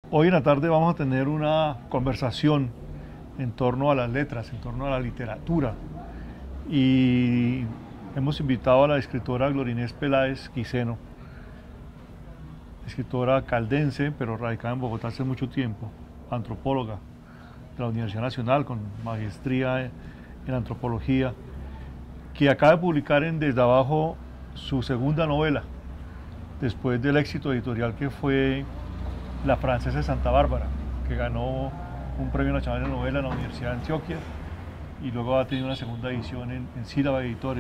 Hoy en la tarde vamos a tener una conversación en torno a las letras, en torno a la literatura. Y hemos invitado a la escritora Glorinés Peláez Quiseno, escritora caldense, pero radicada en Bogotá hace mucho tiempo, antropóloga de la Universidad Nacional con maestría en antropología, que acaba de publicar en Desde Abajo su segunda novela, después del éxito editorial que fue La Francesa de Santa Bárbara, que ganó un premio nacional de novela en la Universidad de Antioquia y luego ha tenido una segunda edición en Sílaba Editores.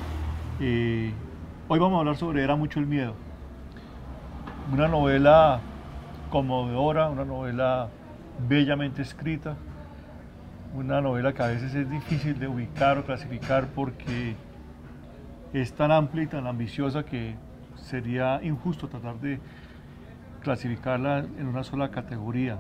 Hoy vamos a hablar sobre Era mucho el miedo, una novela conmovedora, una novela bellamente escrita, una novela que a veces es difícil de ubicar o clasificar porque es tan amplia y tan ambiciosa que sería injusto tratar de clasificarla en una sola categoría.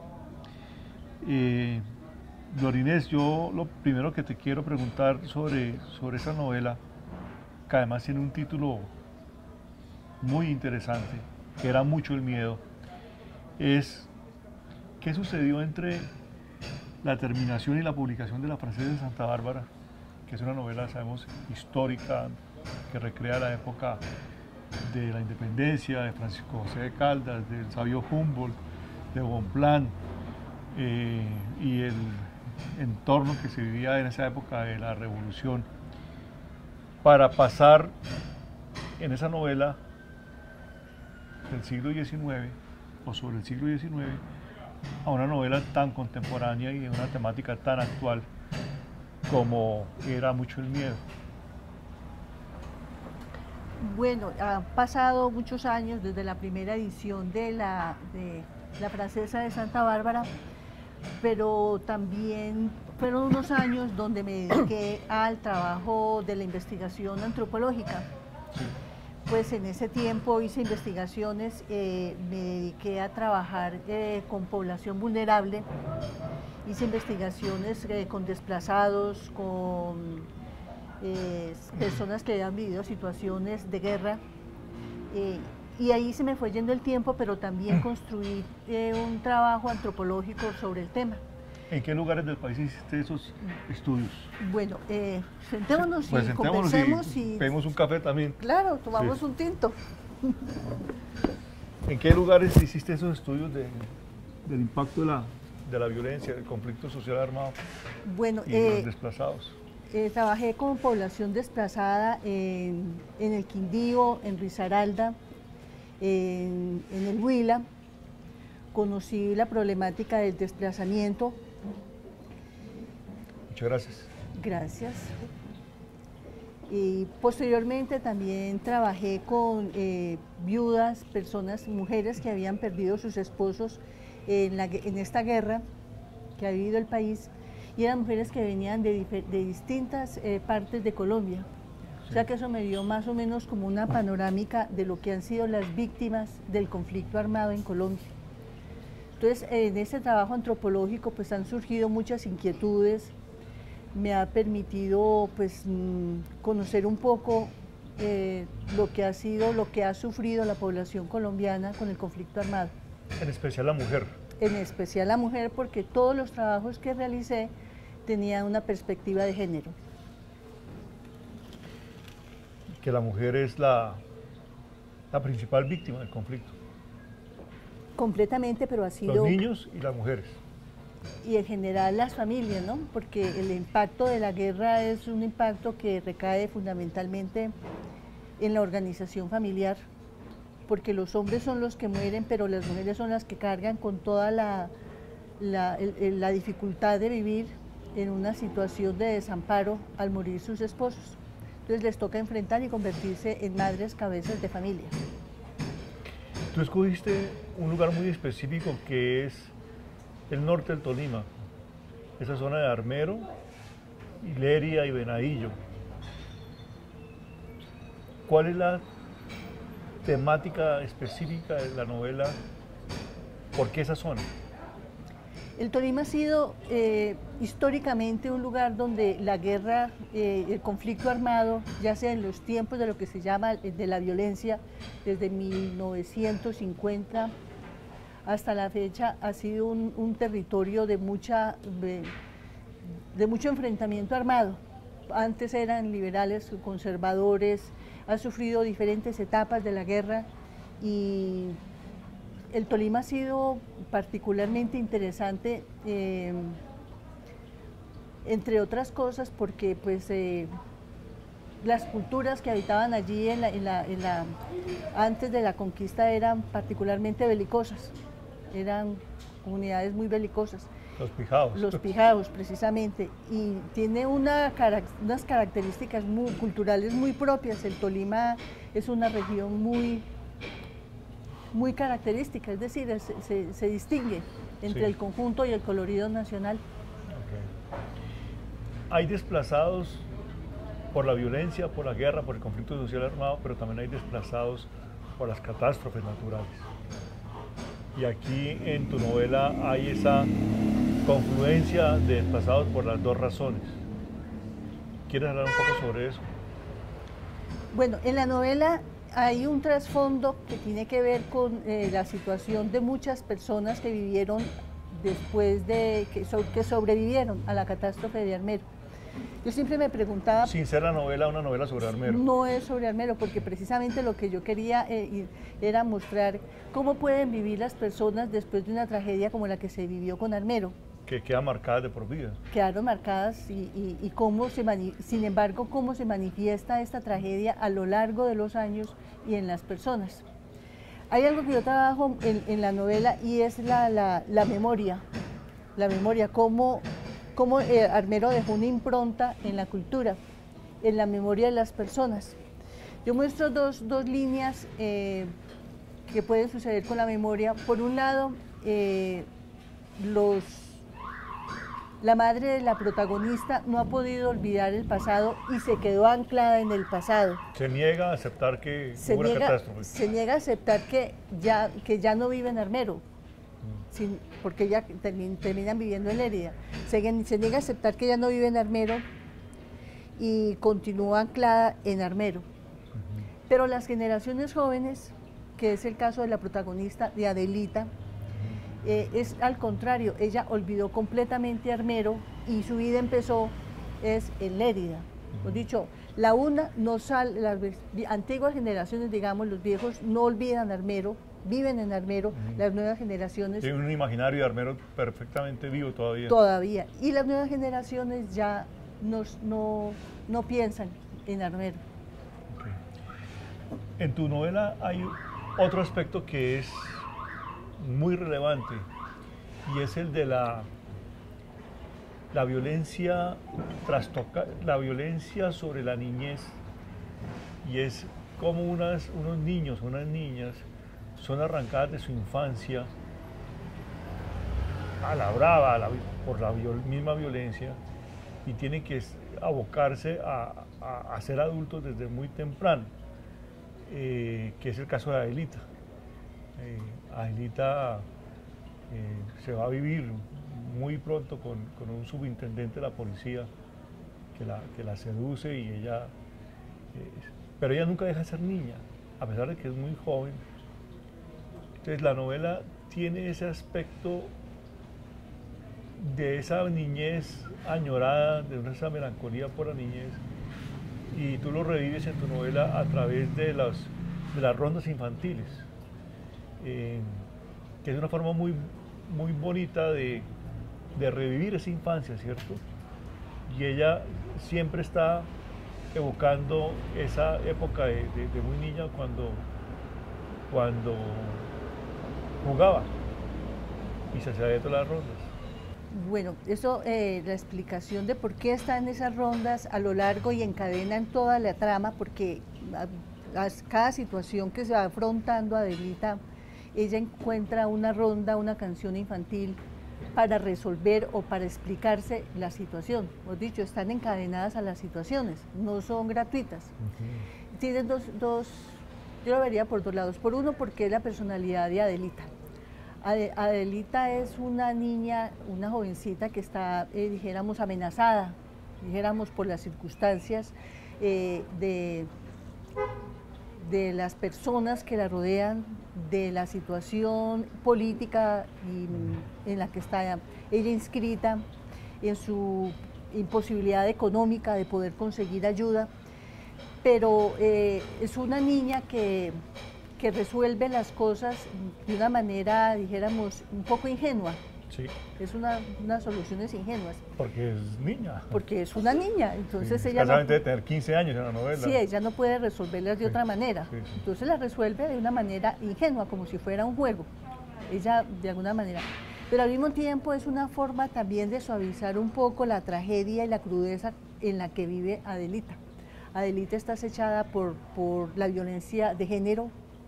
Glorinés, yo lo primero que te quiero preguntar sobre esa novela, que además tiene un título muy interesante, que era mucho el miedo, es qué sucedió entre la terminación y la publicación de La Francesa de Santa Bárbara, que es una novela, sabemos, histórica, que recrea la época de la independencia, de Francisco José de Caldas, del sabio Humboldt, de Bonpland, y el entorno que se vivía en esa época de la revolución, para pasar en esa novela del siglo XIX o sobre el siglo XIX a una novela tan contemporánea y de una temática tan actual como Era mucho el miedo. Bueno, han pasado muchos años desde la primera edición de la Francesa de Santa Bárbara, pero también fueron unos años donde me dediqué al trabajo de la investigación antropológica. Sí. Pues en ese tiempo hice investigaciones, me dediqué a trabajar con población vulnerable, hice investigaciones con desplazados, con personas que habían vivido situaciones de guerra, y ahí se me fue yendo el tiempo, pero también construí un trabajo antropológico sobre el tema. ¿En qué lugares del país hiciste esos estudios? Bueno, sentémonos Pues y sentémonos conversemos y pedimos un café también. Claro, tomamos Sí. un tinto. ¿En qué lugares hiciste esos estudios del impacto de la violencia, del conflicto social armado Bueno, y los desplazados? Trabajé con población desplazada en el Quindío, en Risaralda, en el Huila. Conocí la problemática del desplazamiento. Muchas gracias. Gracias. Y posteriormente también trabajé con viudas, personas, mujeres que habían perdido sus esposos en esta guerra que ha vivido el país, y eran mujeres que venían de distintas partes de Colombia. Sí. O sea que eso me dio más o menos como una panorámica de lo que han sido las víctimas del conflicto armado en Colombia. Entonces, en este trabajo antropológico pues han surgido muchas inquietudes, me ha permitido pues conocer un poco lo que ha sido, lo que ha sufrido la población colombiana con el conflicto armado. En especial la mujer. En especial la mujer, porque todos los trabajos que realicé tenían una perspectiva de género. Que la mujer es la principal víctima del conflicto. Completamente, pero ha sido... Los niños y las mujeres. Y en general las familias, ¿no? Porque el impacto de la guerra es un impacto que recae fundamentalmente en la organización familiar, porque los hombres son los que mueren, pero las mujeres son las que cargan con toda la dificultad de vivir en una situación de desamparo al morir sus esposos. Entonces les toca enfrentar y convertirse en madres cabezas de familia. Tú escogiste un lugar muy específico que es el norte del Tolima, esa zona de Armero, Ileria y Venadillo. ¿Cuál es la temática específica de la novela? ¿Por qué esa zona? El Tolima ha sido históricamente un lugar donde la guerra, el conflicto armado, ya sea en los tiempos de lo que se llama de la violencia, desde 1950 hasta la fecha ha sido un territorio de mucho enfrentamiento armado. Antes eran liberales, conservadores, ha sufrido diferentes etapas de la guerra y el Tolima ha sido particularmente interesante, entre otras cosas porque pues, las culturas que habitaban allí antes de la conquista eran particularmente belicosas, eran comunidades muy belicosas. Los pijaos. Los pijaos, precisamente, y tiene unas características culturales muy propias. El Tolima es una región muy característica, es decir, se distingue entre el conjunto y el colorido nacional. Okay. Hay desplazados por la violencia, por la guerra, por el conflicto social armado, pero también hay desplazados por las catástrofes naturales. Y aquí en tu novela hay esa confluencia de desplazados por las dos razones. ¿Quieres hablar un poco sobre eso? Bueno, en la novela hay un trasfondo que tiene que ver con la situación de muchas personas que vivieron después de que sobrevivieron a la catástrofe de Armero. Yo siempre me preguntaba... Sin ser la novela una novela sobre Armero. No es sobre Armero, porque precisamente lo que yo quería era mostrar cómo pueden vivir las personas después de una tragedia como la que se vivió con Armero. Que quedan marcadas de por vida. Quedaron marcadas y cómo sin embargo, cómo se manifiesta esta tragedia a lo largo de los años y en las personas. Hay algo que yo trabajo en la novela y es la memoria. La memoria, cómo Armero dejó una impronta en la cultura, en la memoria de las personas. Yo muestro dos líneas que pueden suceder con la memoria. Por un lado, la madre de la protagonista no ha podido olvidar el pasado y se quedó anclada en el pasado. Se niega a aceptar que hubo una catástrofe. Se niega a aceptar que ya no vive en Armero, porque ya terminan viviendo en Lérida. Se niega a aceptar que ya no vive en Armero y continúa anclada en Armero. Pero las generaciones jóvenes, que es el caso de la protagonista, de Adelita, es al contrario, ella olvidó completamente Armero y su vida empezó en Lérida. Hemos dicho, las antiguas generaciones, digamos, los viejos no olvidan Armero, viven en Armero, las nuevas generaciones... Tienen un imaginario de Armero perfectamente vivo todavía. Todavía, y las nuevas generaciones ya no piensan en Armero. Okay. En tu novela hay otro aspecto que es muy relevante y es el de la violencia la violencia sobre la niñez, y es como unos niños, unas niñas son arrancadas de su infancia a la brava por la misma violencia y tienen que abocarse a ser adultos desde muy temprano, que es el caso de Adelita. Adelita se va a vivir muy pronto con un subintendente de la policía que la seduce y ella, pero ella nunca deja de ser niña, a pesar de que es muy joven. Entonces la novela tiene ese aspecto de esa niñez añorada, de esa melancolía por la niñez, y tú lo revives en tu novela a través de las rondas infantiles. Que es una forma muy bonita de revivir esa infancia, ¿cierto? Y ella siempre está evocando esa época de muy niña cuando jugaba y se hacía de todas las rondas. Bueno, eso, la explicación de por qué están esas rondas a lo largo y encadenan toda la trama, porque cada situación que se va afrontando Adelita, ella encuentra una ronda, una canción infantil para resolver o para explicarse la situación. Hemos dicho, están encadenadas a las situaciones, no son gratuitas. Tienen yo lo vería por dos lados. Por uno, porque es la personalidad de Adelita. Adelita es una niña, una jovencita que está, dijéramos, amenazada, dijéramos, por las circunstancias de de las personas que la rodean, de la situación política en la que está ella inscrita, en su imposibilidad económica de poder conseguir ayuda, pero es una niña que resuelve las cosas de una manera, dijéramos, un poco ingenua. Sí. Es unas soluciones ingenuas. Porque es niña. Porque es una niña, entonces sí, ella... de tener 15 años en la novela. Sí, ella no puede resolverlas de otra manera. Sí, sí. Entonces las resuelve de una manera ingenua, como si fuera un juego. Ella, de alguna manera. Pero al mismo tiempo es una forma también de suavizar un poco la tragedia y la crudeza en la que vive Adelita. Adelita está acechada por la violencia de género.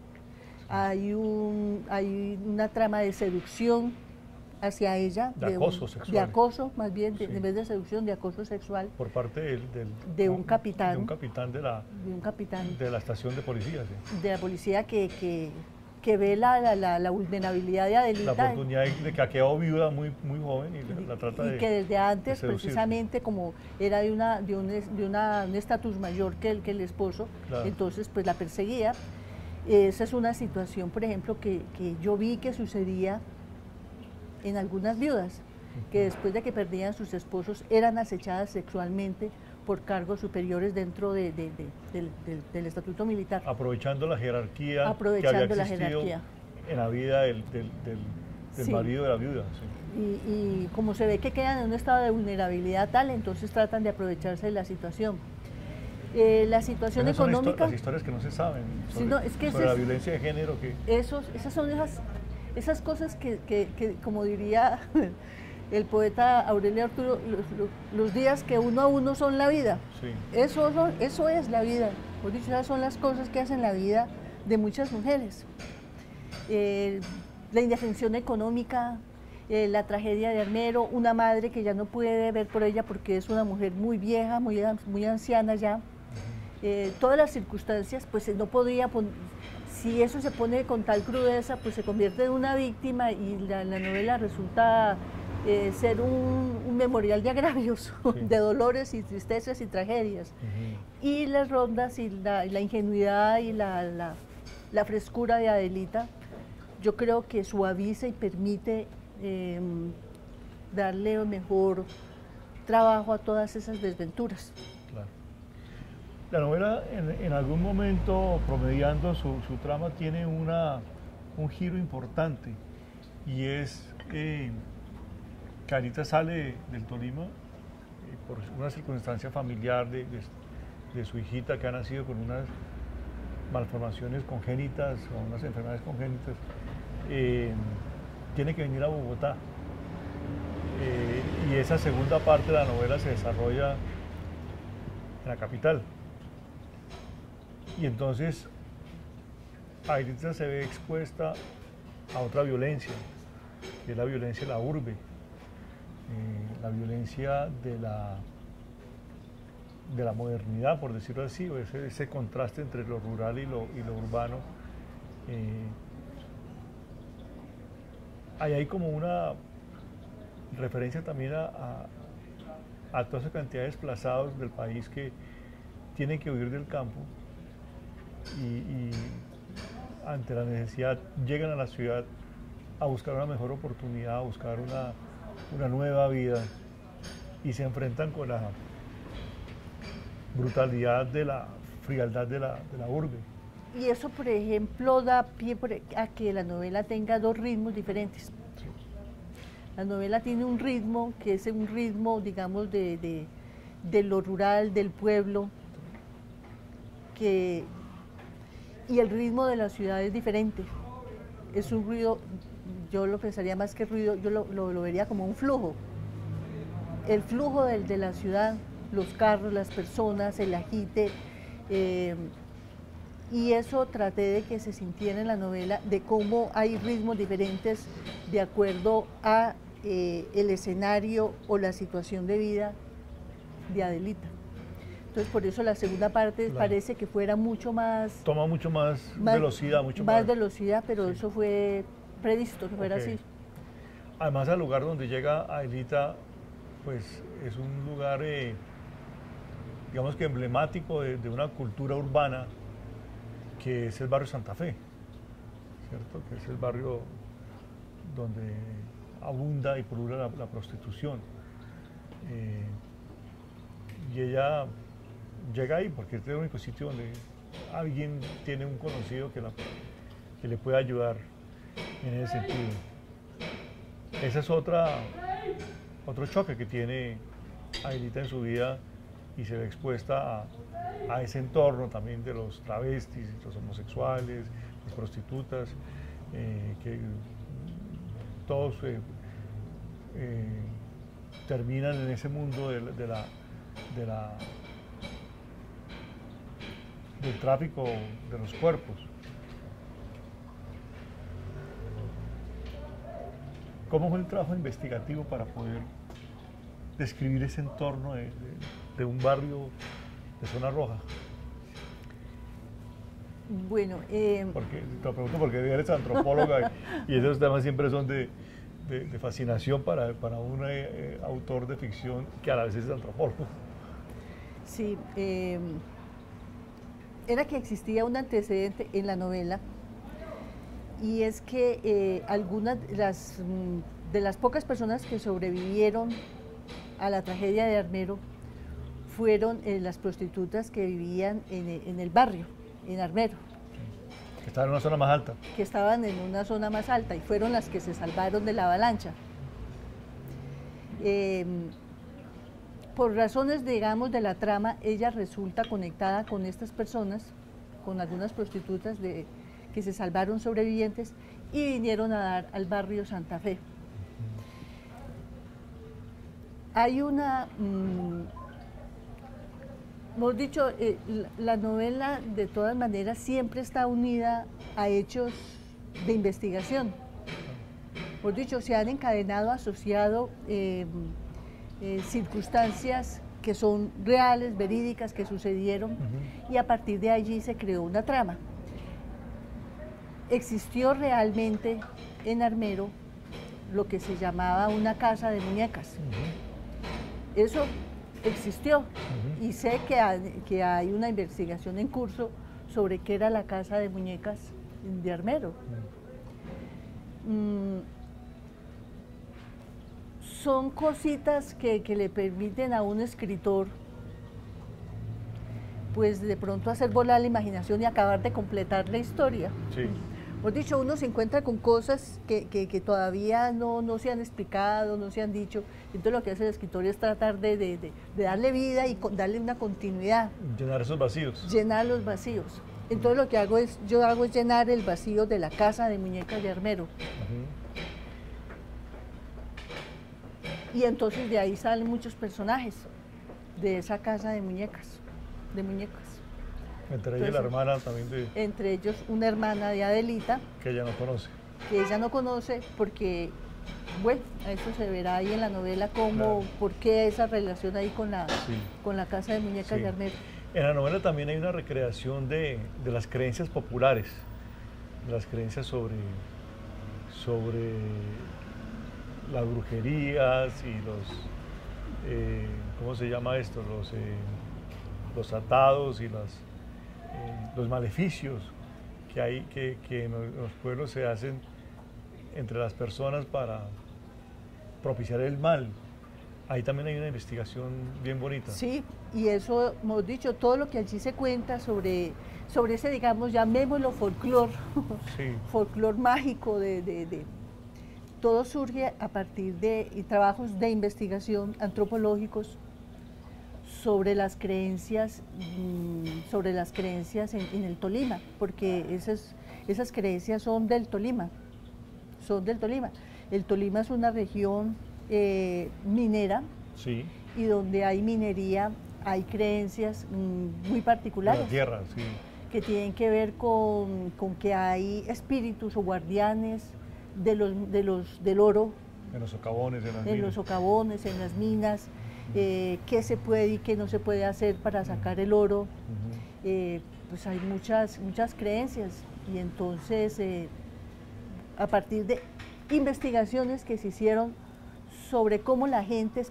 Hay una trama de seducción hacia ella, de acoso sexual. De acoso, más bien, sí. En vez de seducción, de acoso sexual. Por parte de un capitán. De un capitán de la estación de policía. Sí. De la policía que ve la vulnerabilidad de Adelita. La oportunidad de que ha quedado viuda muy joven y la trata de... Y que desde antes, precisamente, como era de un estatus mayor que el esposo, claro. Entonces pues la perseguía. Esa es una situación, por ejemplo, que yo vi que sucedía en algunas viudas, que después de que perdían sus esposos eran acechadas sexualmente por cargos superiores dentro del estatuto militar. Aprovechando la jerarquía Aprovechando que había existido en la vida del sí. marido de la viuda. Sí. Y como se ve que quedan en un estado de vulnerabilidad tal, entonces tratan de aprovecharse de la situación. La situación económica... Las historias que no se saben sobre, sí, no, es que sobre la violencia de género. Esas son esas cosas que, como diría el poeta Aurelio Arturo, los días que uno a uno son la vida. Sí. Eso es la vida. Por dicho, esas son las cosas que hacen la vida de muchas mujeres. La indefensión económica, la tragedia de Armero, una madre que ya no puede ver por ella porque es una mujer muy vieja, muy anciana ya. Todas las circunstancias, pues no podía si eso se pone con tal crudeza, pues se convierte en una víctima y la novela resulta ser un memorial de agravios, sí. De dolores y tristezas y tragedias. Y las rondas y la ingenuidad y la frescura de Adelita, yo creo que suaviza y permite darle mejor trabajo a todas esas desventuras. Claro. La novela en algún momento, promediando su trama, tiene un giro importante y es que Adelita sale del Tolima por una circunstancia familiar de su hijita que ha nacido con unas malformaciones congénitas o unas enfermedades congénitas. Tiene que venir a Bogotá y esa segunda parte de la novela se desarrolla en la capital. Y entonces Adelita se ve expuesta a otra violencia, que es la violencia de la urbe, la violencia de la modernidad, por decirlo así, o ese contraste entre lo rural y lo urbano. Ahí hay como una referencia también a toda esa cantidad de desplazados del país que tienen que huir del campo y ante la necesidad llegan a la ciudad a buscar una mejor oportunidad, a buscar una nueva vida y se enfrentan con la brutalidad de la frialdad de la urbe. Y eso, por ejemplo, da pie a que la novela tenga dos ritmos diferentes. Sí. La novela tiene un ritmo que es un ritmo, digamos, de lo rural, del pueblo, y el ritmo de la ciudad es diferente. Es un ruido, yo lo pensaría más que ruido, yo lo vería como un flujo. El flujo de la ciudad, los carros, las personas, el agite, y eso traté de que se sintiera en la novela, de cómo hay ritmos diferentes de acuerdo a el escenario o la situación de vida de Adelita. Entonces por eso la segunda parte parece que fuera mucho más... Toma mucho más velocidad, más velocidad, pero sí. Eso fue previsto que fuera así. Además, el lugar donde llega Adelita, pues es un lugar, digamos que emblemático de una cultura urbana que es el barrio Santa Fe, ¿cierto? Que es el barrio donde abunda y pulula la prostitución. Y ella llega ahí porque es el único sitio donde alguien tiene un conocido que le puede ayudar en ese sentido. Ese es otro choque que tiene Aelita en su vida y se ve expuesta a ese entorno también de los travestis, los homosexuales, las prostitutas, que todos terminan en ese mundo del tráfico de los cuerpos. ¿Cómo fue el trabajo investigativo para poder describir ese entorno de un barrio de zona roja? Bueno, Porque, te lo pregunto porque eres antropóloga y esos temas siempre son de fascinación para un autor de ficción que a la vez es antropólogo. sí, era que existía un antecedente en la novela, y es que algunas de las pocas personas que sobrevivieron a la tragedia de Armero fueron las prostitutas que vivían en el barrio, en Armero. Que estaban en una zona más alta. Que estaban en una zona más alta y fueron las que se salvaron de la avalancha. Por razones, digamos, de la trama, ella resulta conectada con estas personas, con algunas prostitutas que se salvaron sobrevivientes y vinieron a dar al barrio Santa Fe. Hay una, hemos dicho, la novela de todas maneras siempre está unida a hechos de investigación. Hemos dicho, se han encadenado, asociado circunstancias que son reales, verídicas, que sucedieron, y a partir de allí se creó una trama. Existió realmente en Armero lo que se llamaba una casa de muñecas. Eso existió, y sé que hay una investigación en curso sobre qué era la casa de muñecas de Armero. Son cositas que le permiten a un escritor, pues de pronto hacer volar la imaginación y acabar de completar la historia. Sí. Hemos dicho, uno se encuentra con cosas que todavía no se han explicado, no se han dicho. Entonces lo que hace el escritor es tratar de darle vida y darle una continuidad. Llenar esos vacíos. Llenar los vacíos. Entonces lo que yo hago es llenar el vacío de la casa de muñecas de Armero. Y entonces de ahí salen muchos personajes de esa casa de muñecas. Entre ellas la hermana también Entre ellos una hermana de Adelita. Que ella no conoce. Que ella no conoce porque, bueno, eso se verá ahí en la novela, cómo, claro, por qué esa relación ahí con la casa de muñecas de Armero. En la novela también hay una recreación de las creencias populares, de las creencias sobre las brujerías y ¿cómo se llama esto? Los atados y los maleficios que hay que en los pueblos se hacen entre las personas para propiciar el mal. Ahí también hay una investigación bien bonita. Sí, y eso hemos dicho, todo lo que allí se cuenta sobre ese, digamos, llamémoslo folclor, folclor mágico todo surge a partir de trabajos de investigación antropológicos sobre las creencias en el Tolima, porque esas creencias son del Tolima. El Tolima es una región minera, y donde hay minería hay creencias muy particulares. De la tierra, sí. Que tienen que ver con que hay espíritus o guardianes del oro. En los socavones, en las minas. Qué se puede y qué no se puede hacer para sacar el oro. Pues hay muchas creencias, y entonces a partir de investigaciones que se hicieron sobre cómo la gente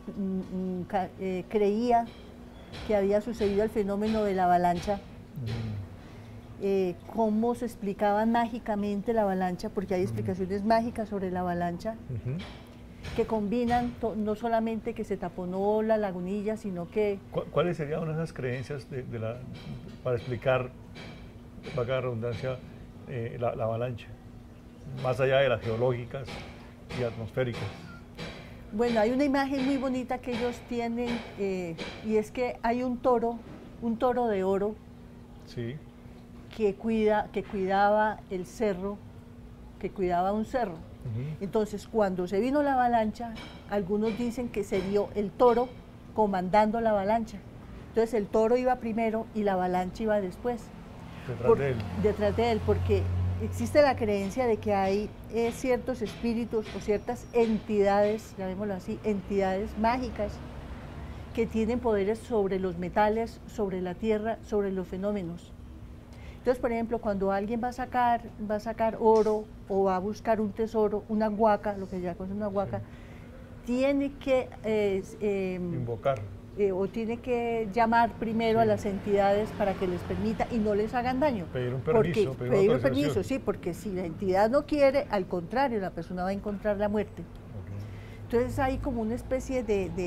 creía que había sucedido el fenómeno de la avalancha, cómo se explicaba mágicamente la avalancha, porque hay Ujú. explicaciones mágicas sobre la avalancha, Ujú. que combinan no solamente que se taponó la lagunilla, sino que, ¿Cuáles serían una de esas creencias para explicar, valga la redundancia, la avalancha? Más allá de las geológicas y atmosféricas. bueno, hay una imagen muy bonita que ellos tienen, y es que hay un toro de oro, Sí. que cuidaba el cerro, que cuidaba un cerro. Ujú. Entonces, cuando se vino la avalancha, algunos dicen que se vio el toro comandando la avalancha. Entonces, el toro iba primero y la avalancha iba después. Detrás de él. Detrás de él, porque existe la creencia de que hay ciertos espíritus o ciertas entidades, llamémoslo así, entidades mágicas, que tienen poderes sobre los metales, sobre la tierra, sobre los fenómenos. Entonces, por ejemplo, cuando alguien va a sacar oro o va a buscar un tesoro, una huaca, lo que ya conoce una huaca, tiene que Invocar. o tiene que llamar primero a Sí. las entidades para que les permita y no les hagan daño. Pedir un permiso, Porque, pedir pedir una un permiso, autorización. sí, porque si la entidad no quiere, al contrario, la persona va a encontrar la muerte. Ok. Entonces hay como una especie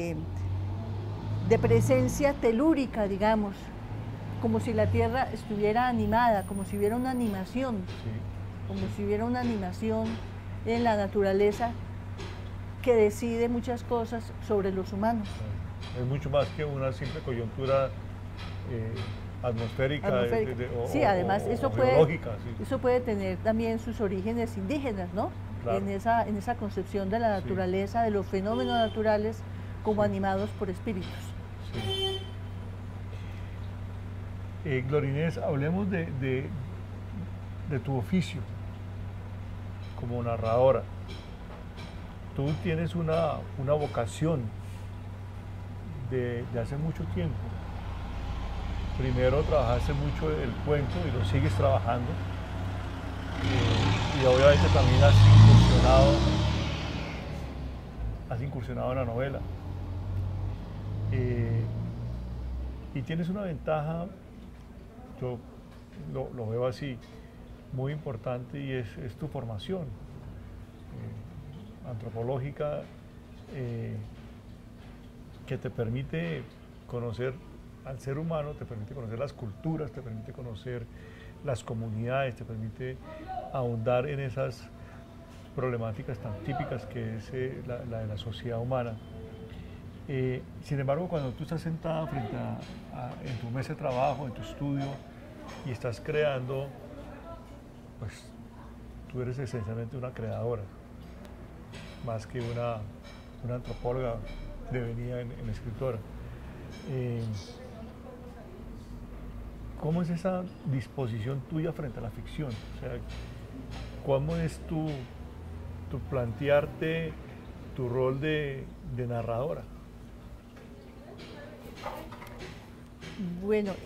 de presencia telúrica, digamos, como si la tierra estuviera animada, como si hubiera una animación, Sí. como si hubiera una animación en la naturaleza que decide muchas cosas sobre los humanos. Es mucho más que una simple coyuntura atmosférica, Atmosférica. Sí, o- además o eso geológica. Sí. eso puede tener también sus orígenes indígenas, ¿no? Claro. En esa concepción de la Sí. naturaleza, de los fenómenos naturales como Sí. animados por espíritus. Sí. Glorinés, hablemos de tu oficio como narradora. Tú tienes una vocación de hace mucho tiempo. Primero trabajaste mucho el cuento y lo sigues trabajando. Y obviamente también has incursionado en la novela. Y tienes una ventaja, yo lo veo así, muy importante, y es tu formación antropológica, que te permite conocer al ser humano, te permite conocer las culturas, te permite conocer las comunidades, te permite ahondar en esas problemáticas tan típicas que es la de la sociedad humana. Sin embargo, cuando tú estás sentada en tu mesa de trabajo, en tu estudio, y estás creando, pues tú eres esencialmente una creadora, más que una antropóloga devenida en escritora. ¿Cómo es esa disposición tuya frente a la ficción? O sea, ¿cómo es tu plantearte tu rol de narradora? Bueno,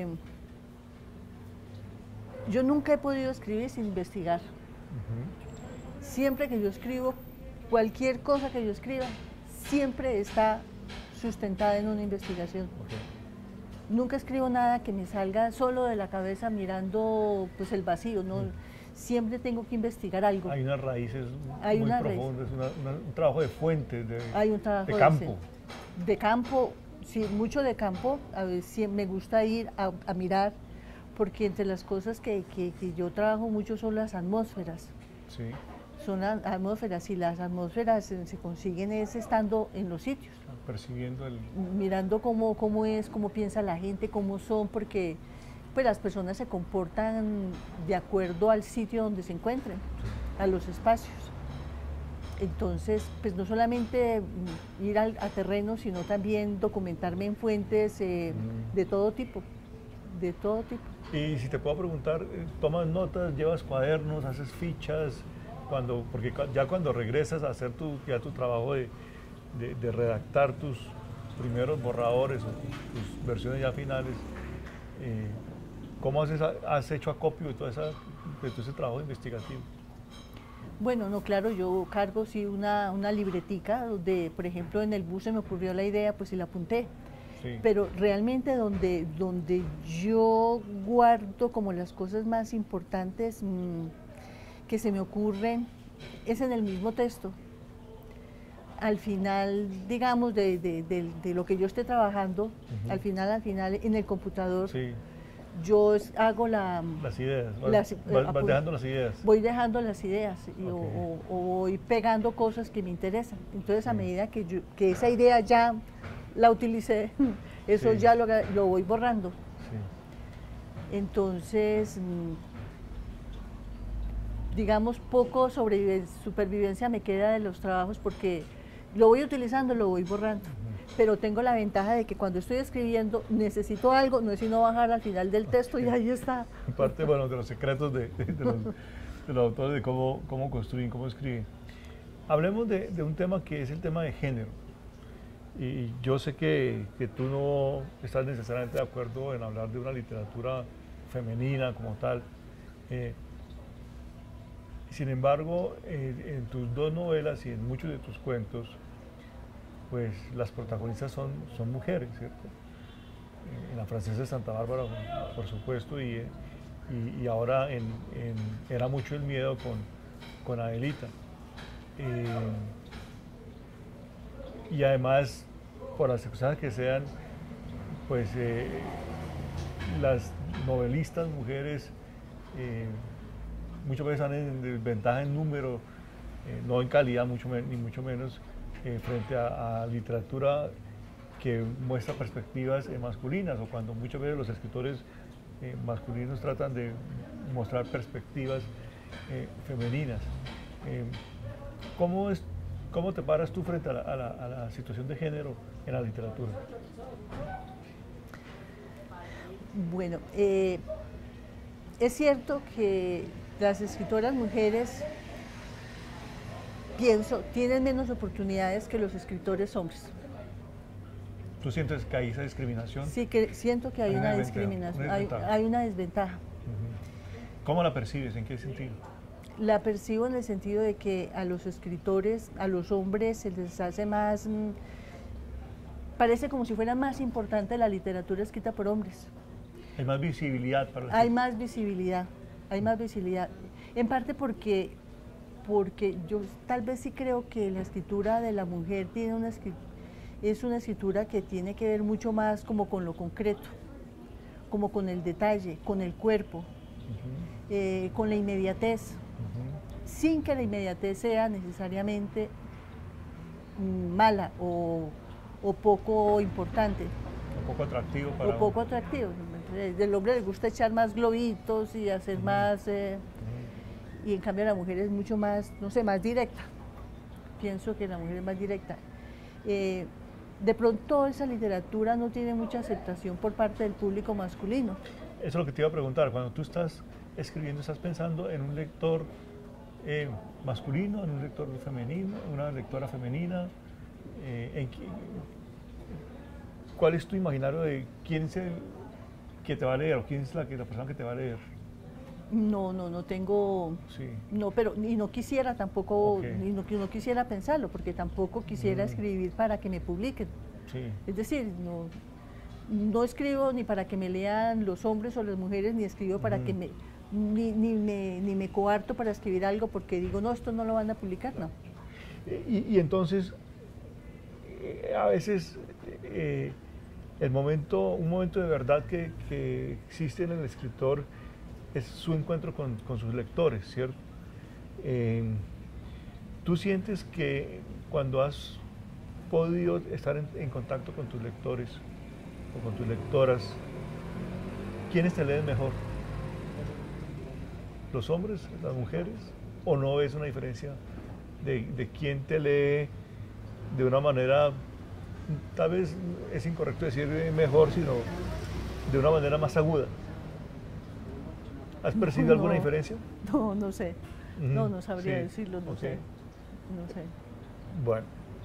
yo nunca he podido escribir sin investigar. Siempre que yo escribo, cualquier cosa que yo escriba, siempre está sustentada en una investigación. Okay. Nunca escribo nada que me salga solo de la cabeza mirando pues el vacío, ¿no? Siempre tengo que investigar algo. Hay unas raíces Hay muy una profundas, un trabajo de fuentes, Hay un trabajo de campo. De campo, sí, mucho de campo. A veces me gusta ir a mirar, porque entre las cosas que yo trabajo mucho son las atmósferas. Sí. Son atmósferas, y las atmósferas se consiguen estando en los sitios. Percibiendo mirando cómo es, cómo piensa la gente, cómo son, porque pues las personas se comportan de acuerdo al sitio donde se encuentren, a los espacios. Entonces, pues no solamente ir a terreno, sino también documentarme en fuentes de todo tipo, de todo tipo. Y si te puedo preguntar, ¿tomas notas, llevas cuadernos, haces fichas? Porque ya cuando regresas a hacer tu trabajo de redactar tus primeros borradores o tus versiones ya finales, ¿cómo has hecho acopio de todo ese trabajo investigativo? Bueno, no, claro, yo cargo sí una libretica donde, por ejemplo, en el bus se me ocurrió la idea, pues y la apunté. Sí. pero realmente donde yo guardo como las cosas más importantes que se me ocurren es en el mismo texto. Al final, digamos, de lo que yo esté trabajando, al final, en el computador, Sí. yo hago Las ideas, vas pues, dejando las ideas. voy dejando las ideas Ok. o voy pegando cosas que me interesan. Entonces, a Sí. medida que esa idea ya la utilicé, eso Sí. ya lo voy borrando. Sí. Entonces, digamos, poco supervivencia me queda de los trabajos porque lo voy utilizando, lo voy borrando. Pero tengo la ventaja de que cuando estoy escribiendo necesito algo, no es sino bajar al final del texto y ahí está. Parte, bueno, de los secretos de los autores, de cómo construyen, cómo escriben. Hablemos de un tema que es el tema de género. Y yo sé que tú no estás necesariamente de acuerdo en hablar de una literatura femenina como tal. Sin embargo, en tus dos novelas y en muchos de tus cuentos, pues las protagonistas son mujeres, ¿cierto? En La Francesa de Santa Bárbara, por supuesto, y ahora Era mucho el miedo con Adelita. Y además, por las circunstancias que sean, pues las novelistas mujeres muchas veces están en desventaja en número, no en calidad ni mucho menos, frente a literatura que muestra perspectivas masculinas, o cuando muchas veces los escritores masculinos tratan de mostrar perspectivas femeninas. ¿Cómo te paras tú frente a la situación de género en la literatura? Bueno, es cierto que las escritoras mujeres, pienso, tienen menos oportunidades que los escritores hombres. ¿Tú sientes que hay esa discriminación? Sí, que siento que hay una discriminación, hay una desventaja. ¿Cómo la percibes? ¿En qué sentido? La percibo en el sentido de que a los escritores, a los hombres se les hace más, parece como si fuera más importante la literatura escrita por hombres. Hay más visibilidad para Hay más visibilidad, hay más visibilidad. En parte porque yo tal vez sí creo que la escritura de la mujer es una escritura que tiene que ver mucho más como con lo concreto, como con el detalle, con el cuerpo, con la inmediatez, sin que la inmediatez sea necesariamente mala o poco importante. O poco atractivo para o poco atractivo. Del hombre le gusta echar más globitos y hacer más, y en cambio la mujer es mucho más, no sé, más directa. Pienso que la mujer es más directa. De pronto esa literatura no tiene mucha aceptación por parte del público masculino. Eso es lo que te iba a preguntar. Cuando tú estás escribiendo, ¿estás pensando en un lector masculino, en un lector femenino, una lectora femenina? ¿Cuál es tu imaginario de quién es el que te va a leer o quién es la persona que te va a leer? No tengo, Sí. no, pero y no quisiera tampoco, Okay. no quisiera pensarlo, porque tampoco quisiera escribir para que me publiquen. Sí. Es decir, no escribo ni para que me lean los hombres o las mujeres, ni escribo para que ni me coarto para escribir algo porque digo, no, esto no lo van a publicar, no. Y entonces, a veces, un momento de verdad que existe en el escritor es su encuentro con sus lectores, ¿cierto? ¿Tú sientes que cuando has podido estar en contacto con tus lectores o con tus lectoras, quiénes te leen mejor? ¿Los hombres, las mujeres? ¿O no ves una diferencia de quién te lee de una manera, tal vez es incorrecto decir mejor, sino de una manera más aguda? ¿Has percibido alguna diferencia? No sé. No sabría decirlo, no sé. Bueno.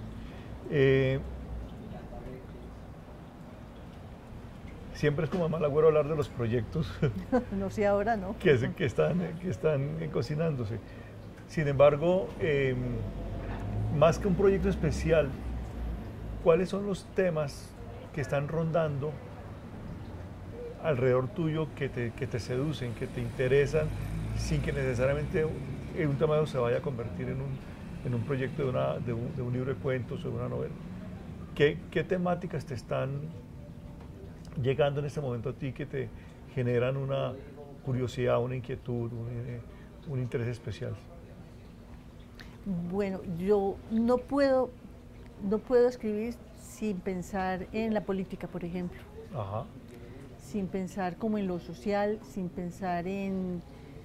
Siempre es como mal agüero hablar de los proyectos no sé ahora, ¿no? que están cocinándose. Sin embargo, más que un proyecto especial, ¿cuáles son los temas que están rondando alrededor tuyo, que te seducen, que te interesan, sin que necesariamente un tema se vaya a convertir en un proyecto de un libro de cuentos o de una novela? ¿Qué temáticas te están llegando en este momento a ti que te generan una curiosidad, una inquietud, un interés especial? Bueno, yo no puedo escribir sin pensar en la política, por ejemplo. Ajá. Sin pensar como en lo social, sin pensar en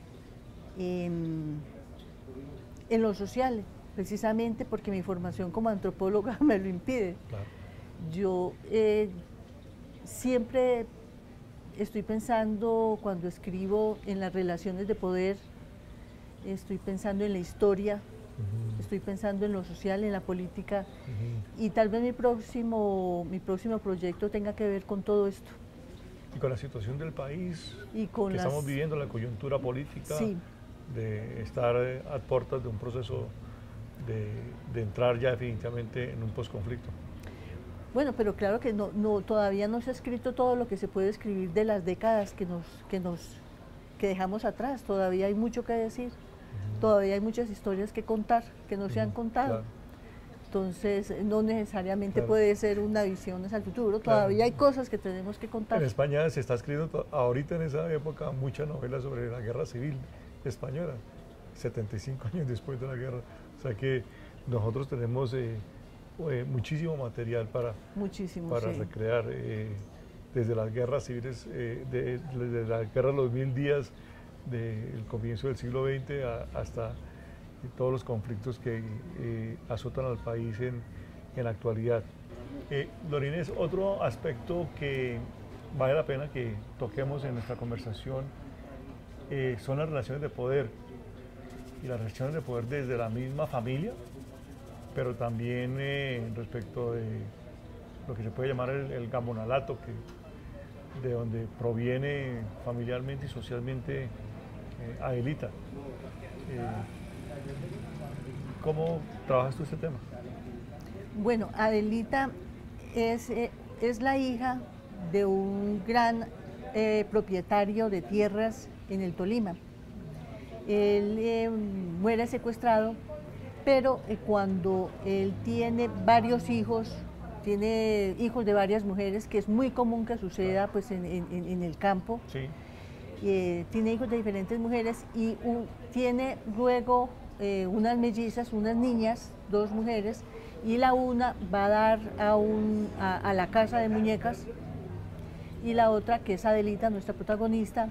lo social, precisamente porque mi formación como antropóloga me lo impide. Claro. Yo siempre estoy pensando, cuando escribo, en las relaciones de poder, estoy pensando en la historia, estoy pensando en lo social, en la política, y tal vez mi próximo proyecto tenga que ver con todo esto. Y con la situación del país Y con que estamos viviendo, la coyuntura política, sí, de estar a puertas de un proceso de entrar ya definitivamente en un posconflicto. bueno, pero claro que todavía no se ha escrito todo lo que se puede escribir de las décadas que dejamos atrás. Todavía hay mucho que decir, todavía hay muchas historias que contar que no se han contado. Claro. Entonces, no necesariamente Claro. puede ser una visión hacia el futuro, Claro. todavía hay cosas que tenemos que contar. En España se está escribiendo ahorita en esa época muchas novelas sobre la guerra civil española, 75 años después de la guerra. O sea que nosotros tenemos muchísimo material para Muchísimo, sí. recrear, desde las guerras civiles, desde la guerra de los 1000 días del comienzo del siglo XX hasta todos los conflictos que azotan al país en la actualidad. Lorinés, otro aspecto que vale la pena que toquemos en nuestra conversación son las relaciones de poder, y las relaciones de poder desde la misma familia, pero también respecto de lo que se puede llamar el gambonalato, de donde proviene familiarmente y socialmente Adelita. ¿Cómo trabajas tú este tema? Bueno, Adelita es la hija de un gran propietario de tierras en el Tolima. Él muere secuestrado, pero cuando él tiene varios hijos, tiene hijos de varias mujeres, que es muy común que suceda pues, en el campo. Sí. Tiene hijos de diferentes mujeres y tiene luego unas mellizas, unas niñas, 2 mujeres, y la una va a dar a la casa de muñecas, y la otra, que es Adelita, nuestra protagonista.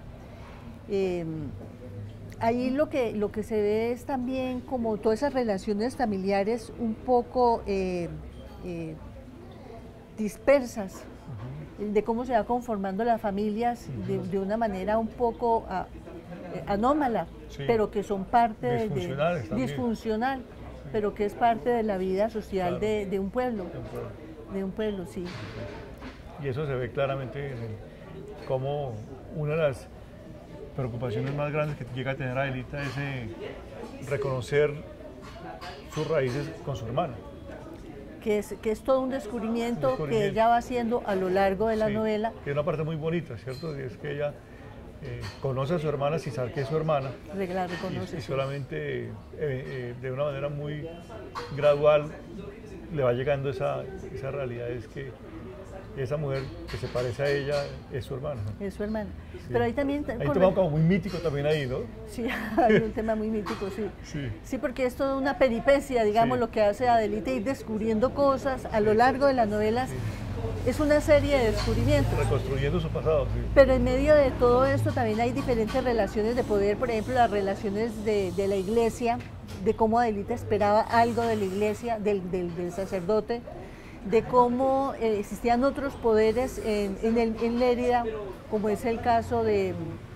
Ahí lo que se ve es también como todas esas relaciones familiares un poco dispersas, de cómo se va conformando las familias de una manera un poco anómala, Sí. pero que son parte disfuncional, pero que es parte de la vida social, claro, de un pueblo, sí. Y eso se ve claramente como una de las preocupaciones más grandes que llega a tener Adelita es reconocer sus raíces con su hermana. Que es todo un descubrimiento que ella va haciendo a lo largo de la novela. Es una parte muy bonita, ¿cierto? Y es que ella conoce a su hermana sin saber que es su hermana. La reconoce. Y solamente de una manera muy gradual le va llegando esa realidad, es que esa mujer que se parece a ella es su hermana. Es su hermana. Sí. Pero ahí también... Hay un tema como muy mítico también ahí, ¿no? Sí, hay un tema muy mítico, sí. Sí. Sí, porque es toda una peripecia, digamos, Sí. lo que hace Adelita, ir descubriendo cosas a lo largo de las novelas. Sí. Es una serie de descubrimientos. Reconstruyendo su pasado, sí. Pero en medio de todo esto también hay diferentes relaciones de poder, por ejemplo, las relaciones de la iglesia, de cómo Adelita esperaba algo de la iglesia, del sacerdote, de cómo existían otros poderes en Lérida, como es el caso de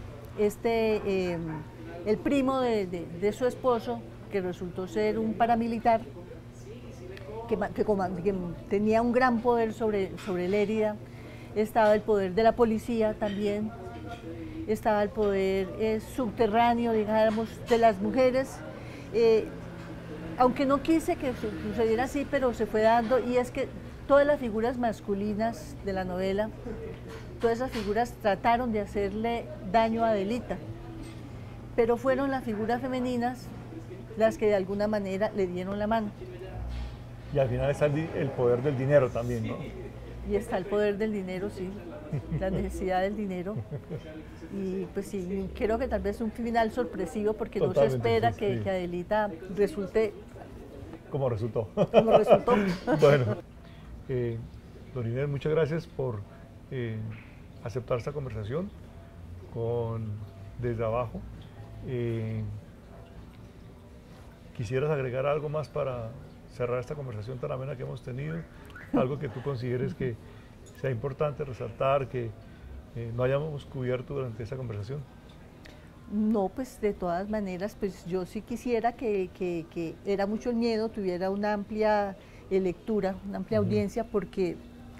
el primo de su esposo, que resultó ser un paramilitar, que tenía un gran poder sobre Lérida. Estaba el poder de la policía también, estaba el poder subterráneo, digamos, de las mujeres. Aunque no quise que sucediera así, pero se fue dando, y es que todas las figuras masculinas de la novela, todas esas figuras trataron de hacerle daño a Adelita, pero fueron las figuras femeninas las que de alguna manera le dieron la mano. Y al final está el poder del dinero también, ¿no? Y está el poder del dinero, sí, la necesidad del dinero. Y pues sí, creo que tal vez un final sorpresivo porque no se espera sí. que Adelita resulte como resultó. como resultó. Bueno, don Inés, muchas gracias por aceptar esta conversación desde abajo. ¿Quisieras agregar algo más para cerrar esta conversación tan amena que hemos tenido? Algo que tú consideres que sea importante resaltar, que no hayamos cubierto durante esta conversación. No, pues de todas maneras, pues yo sí quisiera que era mucho el miedo, tuviera una amplia lectura, una amplia audiencia, porque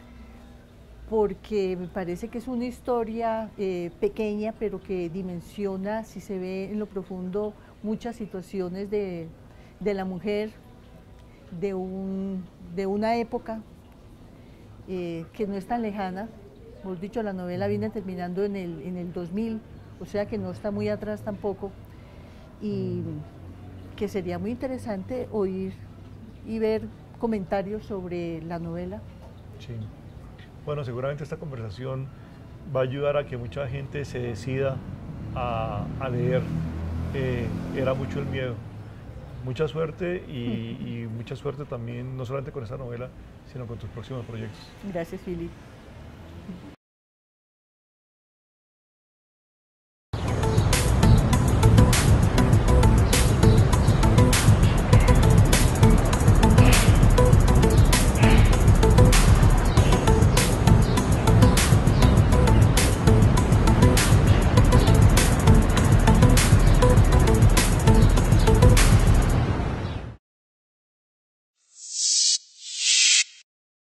me parece que es una historia pequeña, pero que dimensiona, si se ve en lo profundo, muchas situaciones de la mujer, de una época que no es tan lejana. Hemos dicho, la novela viene terminando en el 2000, o sea que no está muy atrás tampoco, y que sería muy interesante oír y ver comentarios sobre la novela. Sí. Bueno, seguramente esta conversación va a ayudar a que mucha gente se decida a leer Era mucho el miedo. Mucha suerte y mucha suerte también, no solamente con esta novela, sino con tus próximos proyectos. Gracias, Filipe.